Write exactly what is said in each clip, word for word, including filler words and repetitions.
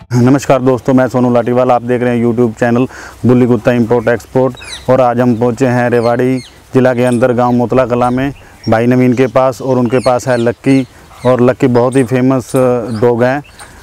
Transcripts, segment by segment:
नमस्कार दोस्तों, मैं सोनू लाटीवाल। आप देख रहे हैं यूट्यूब चैनल बुल्ली कुत्ता इंपोर्ट एक्सपोर्ट। और आज हम पहुंचे हैं रेवाड़ी ज़िला के अंदर गांव मोतला कला में भाई नवीन के पास। और उनके पास है लक्की, और लक्की बहुत ही फेमस डॉग हैं।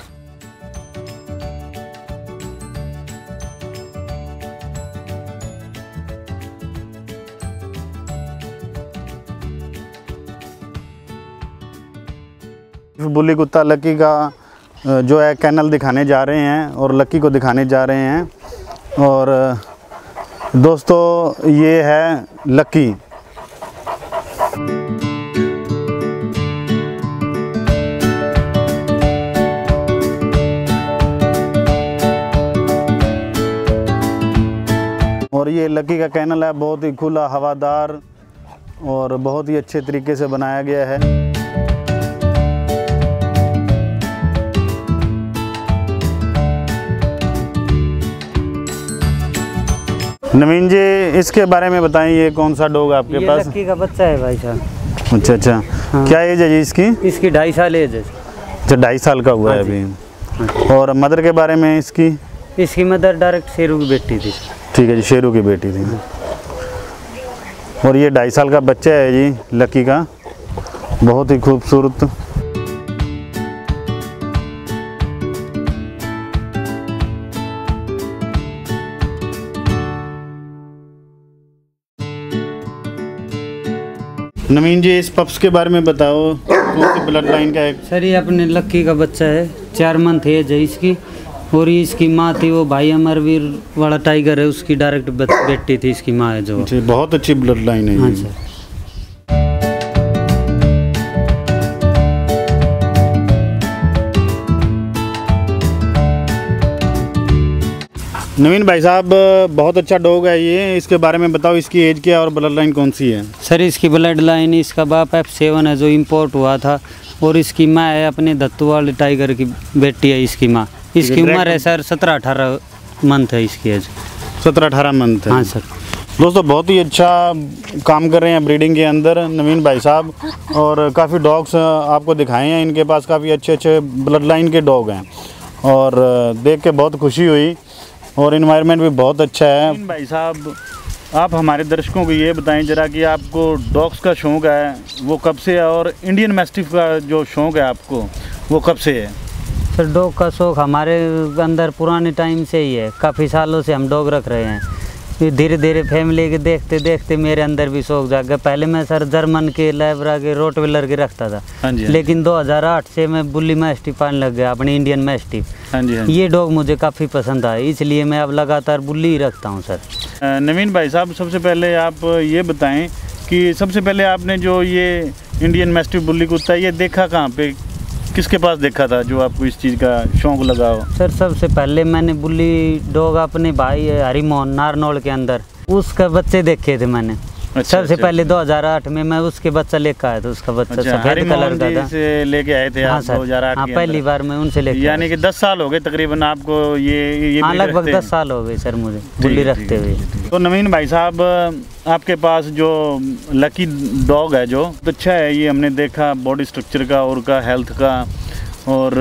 बुल्ली कुत्ता लक्की का जो है कैनल दिखाने जा रहे हैं और लक्की को दिखाने जा रहे हैं। और दोस्तों ये है लक्की। और ये लक्की का कैनल है, बहुत ही खुला हवादार और बहुत ही अच्छे तरीके से बनाया गया है। नवीन जी, इसके बारे में बताएं, ये कौन सा डॉग है आपके ये पास? लक्की का बच्चा है भाई साहब। अच्छा अच्छा। हाँ। क्या एज है जी इसकी? इसकी ढाई साल एज है। अच्छा, ढाई साल का हुआ है अभी। और मदर के बारे में इसकी? इसकी मदर डायरेक्ट शेरू की बेटी थी। ठीक है जी, शेरू की बेटी थी। और ये ढाई साल का बच्चा है जी लक्की का, बहुत ही खूबसूरत। नवीन जी, इस पप्स के बारे में बताओ, कौन सी ब्लड लाइन का है? सर ये अपने लक्की का बच्चा है, चार मंथ एज है इसकी। और ये इसकी माँ थी, वो भाई अमरवीर वाला टाइगर है, उसकी डायरेक्ट बेटी थी इसकी माँ है जो। बहुत अच्छी ब्लड लाइन है। हाँ सर। नवीन भाई साहब, बहुत अच्छा डॉग है ये, इसके बारे में बताओ, इसकी एज क्या है और ब्लड लाइन कौन सी है? सर इसकी ब्लड लाइन, इसका बाप एफ सेवन है जो इंपोर्ट हुआ था, और इसकी माँ है अपने धत्तू वाले टाइगर की बेटी है इसकी माँ। इसकी उम्र है सर सत्रह अठारह मंथ है इसकी एज। सत्रह अठारह मंथ है। हाँ सर। दोस्तों बहुत ही अच्छा काम कर रहे हैं ब्रीडिंग के अंदर नवीन भाई साहब, और काफ़ी डॉग्स आपको दिखाए हैं। इनके पास काफ़ी अच्छे अच्छे ब्लड लाइन के डॉग हैं और देख के बहुत खुशी हुई। और इन्वायरमेंट भी बहुत अच्छा है। भाई साहब, आप हमारे दर्शकों को ये बताएं जरा कि आपको डॉग्स का शौक़ है वो कब से है, और इंडियन मैस्टिफ का जो शौक़ है आपको वो कब से है? सर डॉग का शौक़ हमारे अंदर पुराने टाइम से ही है, काफ़ी सालों से हम डॉग रख रहे हैं। फिर धीरे धीरे फैमिली के देखते देखते मेरे अंदर भी शौक़ जाग गया। पहले मैं सर जर्मन के, लैब्रा के, रोटविलर के रखता था। हाँ जी, हाँ। लेकिन दो हज़ार आठ से मैं बुल्ली मैस्टिफ पालने लग गया, अपनी इंडियन मैस्टिफ। हाँ जी, हाँ। ये डॉग मुझे काफ़ी पसंद आया, इसलिए मैं अब लगातार बुल्ली ही रखता हूँ सर। नवीन भाई साहब, सबसे पहले आप ये बताएं कि सबसे पहले आपने जो ये इंडियन मैस्टिफ बुल्ली कुत्ता है ये देखा कहाँ पे, किसके पास देखा था जो आपको इस चीज़ का शौक़ लगा हो? सर सबसे पहले मैंने बुल्ली डॉग अपने भाई हरिमोहन नारनौल के अंदर उसका बच्चे देखे थे मैंने। अच्छा, सबसे अच्छा, पहले अच्छा। दो हज़ार आठ में मैं उसके बच्चा लेकर आया था, उसका बच्चा अच्छा, सफेद कलर का था। से लेके आए थे? हाँ सर, दो हज़ार आठ हाँ, पहली बार मैं उनसे लेके, यानी कि दस साल हो गए तकरीबन आपको ये ये हाँ लगभग दस साल हो गए सर मुझे बुल्ली रखते हुए। तो नवीन भाई साहब, आपके पास जो लकी डॉग है जो तो अच्छा है, ये हमने देखा बॉडी स्ट्रक्चर का और का हेल्थ का, और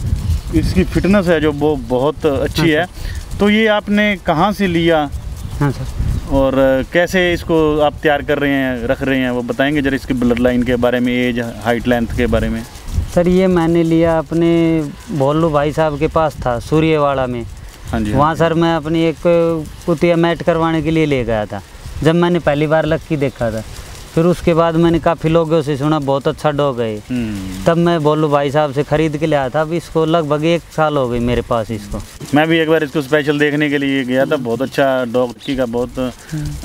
इसकी फिटनेस है जो वो बहुत अच्छी है। तो ये आपने कहाँ से लिया? हाँ सर। और कैसे इसको आप तैयार कर रहे हैं, रख रहे हैं, वो बताएंगे जरा इसकी ब्लड लाइन के बारे में, एज, हाइट, लेंथ के बारे में? सर ये मैंने लिया अपने भोलू भाई साहब के पास था सूर्यवाड़ा में। हाँ जी। वहाँ सर मैं अपनी एक कुतिया मैट करवाने के लिए ले गया था जब मैंने पहली बार लक्की देखा था। फिर उसके बाद मैंने काफ़ी लोगों से सुना बहुत अच्छा डॉग है, तब मैं भोलू भाई साहब से ख़रीद के लाया था। अब इसको लगभग एक साल हो गई मेरे पास इसको। मैं भी एक बार इसको स्पेशल देखने के लिए गया था। बहुत अच्छा डॉग की का बहुत आ,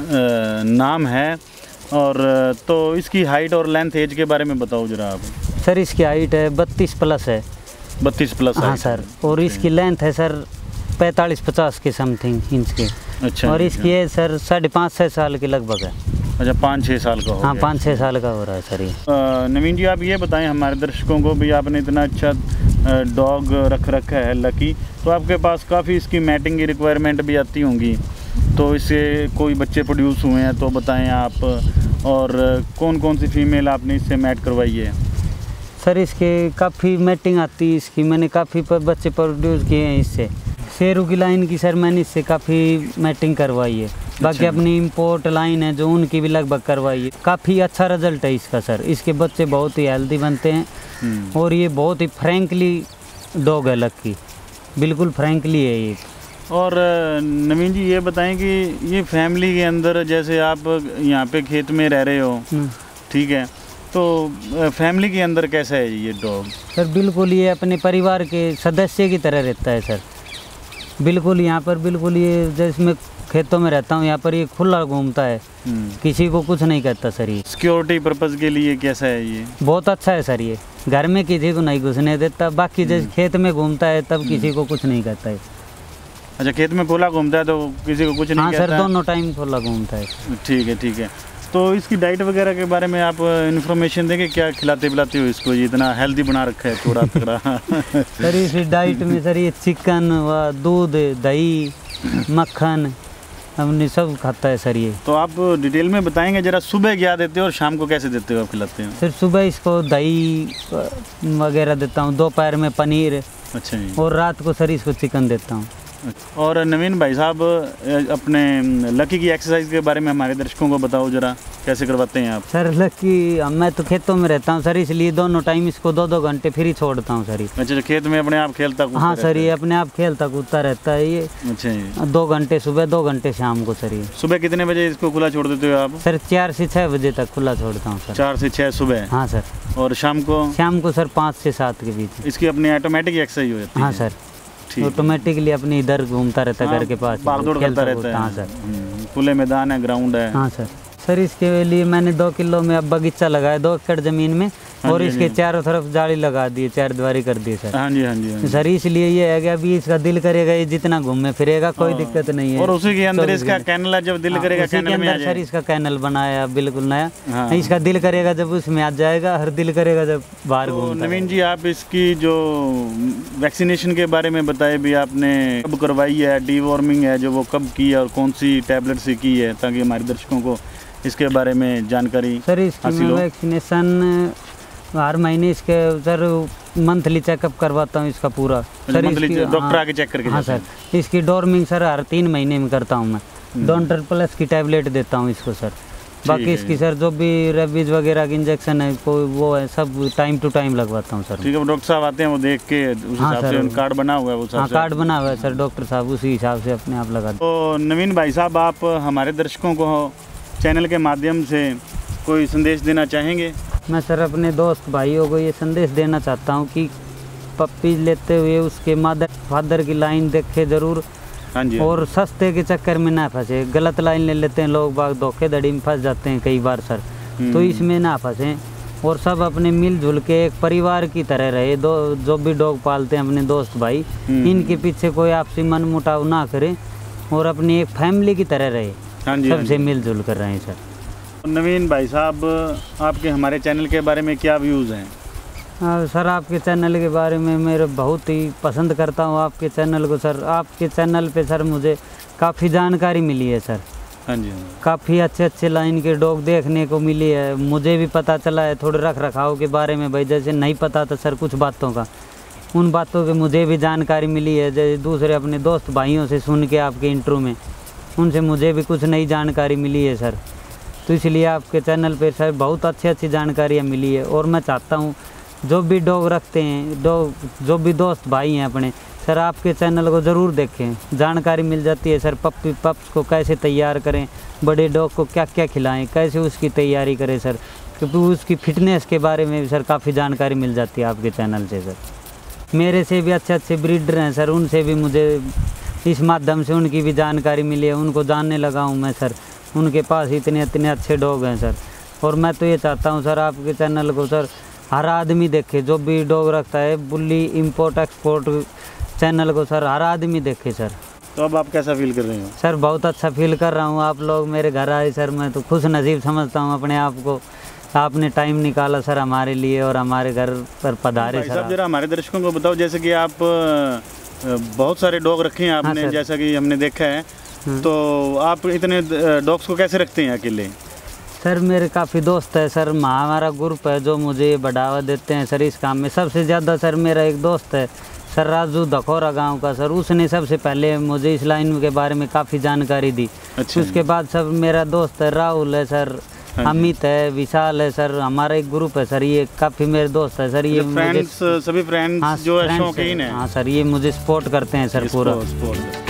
नाम है। और तो इसकी हाइट और लेंथ, एज के बारे में बताओ जरा आप। सर इसकी हाइट है बत्तीस प्लस है। बत्तीस प्लस? हाँ सर। और इसकी लेंथ है सर पैंतालीस पचास के समथिंग इंच के। अच्छा। और इसकी एज सर साढ़े पाँच छः साल की लगभग है। अच्छा, पाँच छः साल का हो? हाँ, पाँच छः साल का हो रहा है सर ये। नवीन जी, आप ये बताएं हमारे दर्शकों को भी, आपने इतना अच्छा डॉग रख रखा है लकी, तो आपके पास काफ़ी इसकी मैटिंग की रिक्वायरमेंट भी आती होंगी, तो इससे कोई बच्चे प्रोड्यूस हुए हैं तो बताएं आप, और कौन कौन सी फीमेल आपने इससे मैट करवाई है? सर इसके काफ़ी मैटिंग आती है इसकी, मैंने काफ़ी पर बच्चे प्रोड्यूस किए हैं इससे। शेरू की लाइन की सर मैंने इससे काफ़ी मैटिंग करवाई है। बाकी अपनी इम्पोर्ट लाइन है जो उनकी भी लगभग करवाई है। काफ़ी अच्छा रिजल्ट है इसका सर। इसके बच्चे बहुत ही हेल्दी बनते हैं और ये बहुत ही फ्रैंकली डॉग है लक्की, बिल्कुल फ्रैंकली है ये। और नवीन जी ये बताएं कि ये फैमिली के अंदर, जैसे आप यहाँ पे खेत में रह रहे हो, ठीक है, तो फैमिली के अंदर कैसा है ये डॉग? सर बिल्कुल ये अपने परिवार के सदस्य की तरह रहता है सर। बिल्कुल यहाँ पर बिल्कुल ये जैसे मैं खेतों में रहता हूँ यहाँ पर ये खुला घूमता है, किसी को कुछ नहीं कहता सर। ये सिक्योरिटी पर्पज़ के लिए कैसा है ये? बहुत अच्छा है सर। ये घर में किसी को नहीं घुसने देता, बाकी जैसे खेत में घूमता है तब किसी को कुछ नहीं कहता है। अच्छा, खेत में खुला घूमता है तो किसी को कुछ नहीं हाँ कहता? हाँ सर, दोनों टाइम खुला घूमता है। ठीक है ठीक है। तो इसकी डाइट वगैरह के बारे में आप इन्फॉर्मेशन देंगे, क्या खिलाते पिलाते हो इसको, ये इतना हेल्दी बना रखा है थोड़ा तगड़ा? सर इस डाइट में सर ये चिकन व दूध, दही, मक्खन हमने सब खाता है सर ये। तो आप डिटेल में बताएंगे जरा, सुबह क्या देते हो और शाम को कैसे देते हो आप, खिलाते हो? सर सुबह इसको दही वगैरह देता हूँ, दोपहर में पनीर। अच्छा जी। और रात को सर इसको चिकन देता हूँ। और नवीन भाई साहब अपने लकी की एक्सरसाइज के बारे में हमारे दर्शकों को बताओ जरा, कैसे करवाते हैं आप? सर लकी मैं तो खेतों में रहता हूँ सर, इसलिए दोनों टाइम इसको दो दो घंटे फ्री छोड़ता हूँ सर। अच्छा, खेत में अपने आप खेलता कूदता? हाँ सर, ये अपने आप खेलता कूदता रहता है ये। अच्छा, दो घंटे सुबह, दो घंटे शाम को सर। ये सुबह कितने बजे इसको खुला छोड़ देते हो आप? सर चार से छः बजे तक खुला छोड़ता हूँ सर। चार से छः सुबह? हाँ सर। और शाम को? शाम को सर पाँच से सात के बीच। इसकी अपनी ऑटोमेटिक एक्सरसाइज हो जाती है? हाँ सर, ऑटोमेटिकली अपनी इधर घूमता रहता है। हाँ, घर के पास भागदौड़ करता रहता है। हाँ सर, खुले मैदान है, ग्राउंड है। हाँ सर। सर इसके लिए मैंने दो किलो में अब बगीचा लगाया, दो एकड़ जमीन में, और इसके चारों तरफ जाली लगा दी, चार दीवारी कर दी सर। हाँ जी हाँ जी, हाँ जी। सर इसलिए ये है कि अभी इसका दिल करेगा ये जितना घूमे फिरेगा, कोई दिक्कत नहीं है। और उसी के अंदर इसका कैनल है, जब दिल करेगा कैनल में आ जाएगा। सर इसका कैनल बनाया बिल्कुल नया। हाँ। इसका दिल करेगा जब उसमें आ जाएगा, हर दिल करेगा जब बाहर घूमता। नवीन जी आप इसकी जो वैक्सीनेशन के बारे में बताए भी, आपने कब करवाई है, डीवॉर्मिंग है जो वो कब की है और कौन सी टैबलेट से की है, ताकि हमारे दर्शकों को इसके बारे में जानकारी? सर इसकी वैक्सीनेशन हर महीने इसके सर मंथली चेकअप करवाता हूँ इसका पूरा। सर डॉक्टर आके चेक करके? हाँ सर, इसकी डॉर्मिंग सर हर तीन महीने में करता हूँ मैं। डॉन्टर प्लस की टैबलेट देता हूँ इसको सर। बाकी इसकी सर जो भी रेबीज वगैरह की इंजेक्शन है कोई वो है, सब टाइम टू टाइम लगवाता हूँ सर। ठीक है, डॉक्टर साहब आते हैं वो देख के उस हिसाब से कार्ड बना हुआ है वो? हाँ कार्ड बना हुआ है सर, डॉक्टर साहब उसी हिसाब से अपने आप लगा। तो नवीन भाई साहब आप हमारे दर्शकों को चैनल के माध्यम से कोई संदेश देना चाहेंगे? मैं सर अपने दोस्त भाइयों को ये संदेश देना चाहता हूँ कि पप्पी लेते हुए उसके मदर फादर की लाइन देखे ज़रूर। हाँ जी। और सस्ते के चक्कर में ना फंसे, गलत लाइन ले लेते हैं लोग बाग, धोखेधड़ी में फंस जाते हैं कई बार सर, तो इसमें ना फंसें और सब अपने मिलजुल के एक परिवार की तरह रहे। दो जो भी डॉग पालते हैं अपने दोस्त भाई, इनके पीछे कोई आपसी मन मुटाव ना करे और अपनी एक फैमिली की तरह रहे। हाँ जी, सबसे मिलजुल कर रहे हैं सर। नवीन भाई साहब आपके हमारे चैनल के बारे में क्या व्यूज़ हैं? आ, सर आपके चैनल के बारे में मेरे बहुत ही पसंद करता हूँ आपके चैनल को सर। आपके चैनल पे सर मुझे काफ़ी जानकारी मिली है सर। हाँ जी। काफ़ी अच्छे अच्छे लाइन के डॉग देखने को मिली है, मुझे भी पता चला है थोड़े रख रखाव के बारे में भाई, जैसे नहीं पता था सर कुछ बातों का, उन बातों की मुझे भी जानकारी मिली है। जैसे दूसरे अपने दोस्त भाइयों से सुन के आपके इंटरव्यू में, उनसे मुझे भी कुछ नई जानकारी मिली है सर। तो इसलिए आपके चैनल पे सर बहुत अच्छी अच्छी जानकारियाँ मिली है। और मैं चाहता हूँ जो भी डॉग रखते हैं, डॉग जो भी दोस्त भाई हैं अपने, सर आपके चैनल को ज़रूर देखें, जानकारी मिल जाती है सर। पप्पी पप्स को कैसे तैयार करें, बड़े डॉग को क्या क्या खिलाएं, कैसे उसकी तैयारी करें सर, क्योंकि उसकी फिटनेस के बारे में भी सर काफ़ी जानकारी मिल जाती है आपके चैनल से सर। मेरे से भी अच्छे अच्छे ब्रीडर हैं सर, उनसे भी मुझे इस माध्यम से उनकी भी जानकारी मिली है, उनको जानने लगा हूँ मैं सर। उनके पास इतने इतने अच्छे डॉग हैं सर। और मैं तो ये चाहता हूँ सर आपके चैनल को सर हर आदमी देखे, जो भी डॉग रखता है, बुल्ली इम्पोर्ट एक्सपोर्ट चैनल को सर हर आदमी देखे सर। तो अब आप कैसा फील कर रहे हो? सर बहुत अच्छा फील कर रहा हूँ, आप लोग मेरे घर आए सर, मैं तो खुश नसीब समझता हूँ अपने आप को। आपने टाइम निकाला सर हमारे लिए और हमारे घर पर पधारे सर। जरा हमारे दर्शकों को बताओ, जैसे कि आप बहुत सारे डॉग रखे हैं आपने, हाँ जैसा कि हमने देखा है, तो आप इतने डॉग्स को कैसे रखते हैं अकेले? सर मेरे काफ़ी दोस्त है सर, हमारा ग्रुप है जो मुझे बढ़ावा देते हैं सर इस काम में। सबसे ज़्यादा सर मेरा एक दोस्त है सर राजू दखोरा गांव का सर, उसने सबसे पहले मुझे इस लाइन के बारे में काफ़ी जानकारी दी। अच्छा। उसके बाद सब मेरा दोस्त है राहुल है सर, अमित है, विशाल है सर, हमारा एक ग्रुप है सर, ये काफ़ी मेरे दोस्त है सर। ये फ्रेंड्स, सभी फ्रेंड्स हाँ, जो है शौकीन है। हाँ सर, ये मुझे सपोर्ट करते हैं सर पूरा।